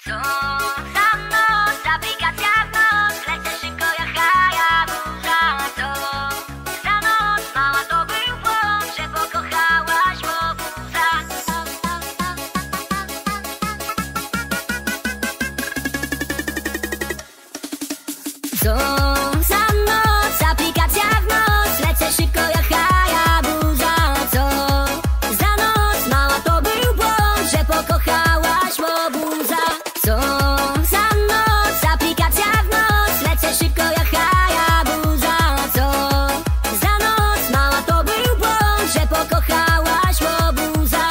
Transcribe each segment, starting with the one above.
Co za noc, aplikacja w noc, lecę szybko jak Hayabusa. Co za noc, mała to był błąd, że pokochałaś łobuza. Co za noc, aplikacja w noc, lecę szybko jak Hayabusa. Co za noc, mała to był błąd, że pokochałaś łobuza. Co za noc, aplikacja w noc, lecę szybko jak Hayabusa. Co za noc, mała to był błąd, że pokochałaś łobuza.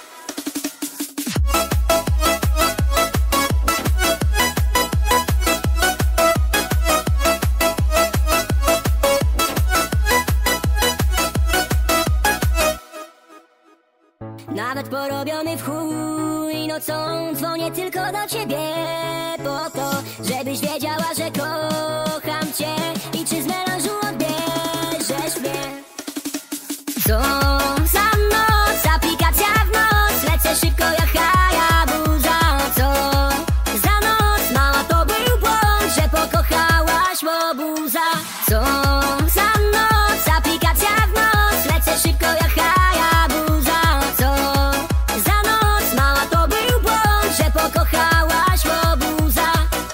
Nawet porobiony w chuj nocą dzwonię tylko do ciebie po to, żebyś wiedziała, że kocham cię i czy z melanżu odbierzesz mnie. Co za noc, aplikacja w noc, lecę szybko jak Hayabusa. Co za noc, mała to był błąd, że pokochałaś łobuza. Co za noc, aplikacja w noc, lecę szybko jak Hayabusa. Co za noc, mała to był błąd, że pokochałaś łobuza.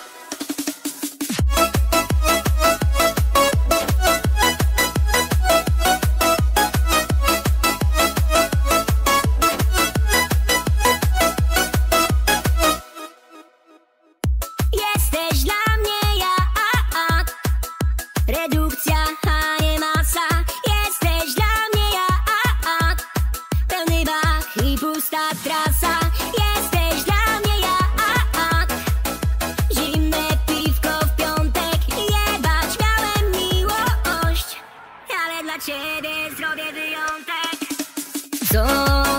Jesteś dla mnie jak redukcja, a nie masa. Jesteś dla mnie jak pełny bach i pusta trasa. Jesteś dla mnie jak zimne piwko w piątek. Jebać miałem miłość, ale dla ciebie zrobię wyjątek. Co